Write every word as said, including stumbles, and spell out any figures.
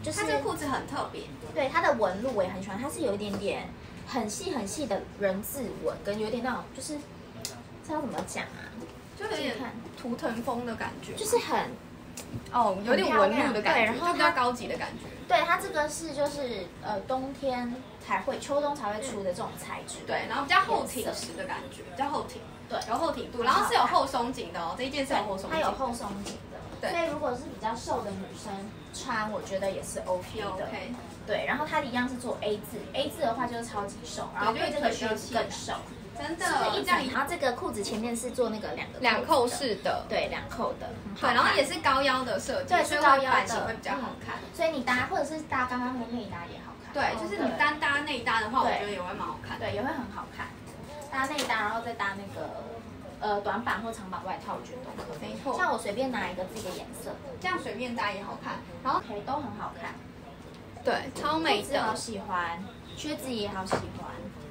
就是它这个裤子很特别， 对它的纹路我也很喜欢，它是有一点点很细很细的人字纹，跟有点那种就是这要怎么讲啊？ 就有点图腾风的感觉， 就是很哦，有点纹路的感觉， 对，然后就比较高级的感觉。 对，它这个是就是呃冬天才会、秋冬才会出的这种材质， 对，然后比较厚挺实的感觉，比较厚挺， 对， 有厚挺度，然后是有后松紧的哦，这一件是有后松紧， 它有后松紧的， 对， 所以如果是比较瘦的女生穿，我觉得也是 OK 的 ，OK， 对，然后它一样是做 A 字 ，A 字的话就是超级瘦，然后对这个靴子更瘦。 真的， 一整，然后这个裤子前面是做那个两个两扣式的， 对，两扣的， 对，然后也是高腰的设计， 对，是高腰的， 版型会比较好看。 所以你搭或者是搭刚刚的内搭也好看。 对，就是你单搭内搭的话，我觉得也会蛮好看， 对，也会很好看。搭内搭，然后再搭那个呃短版或长版外套，我觉得都可以。 没错， 像我随便拿一个这个颜色， 这样随便搭也好看，然后腿都很好看。 对，超美的， 好喜欢，靴子也好喜欢。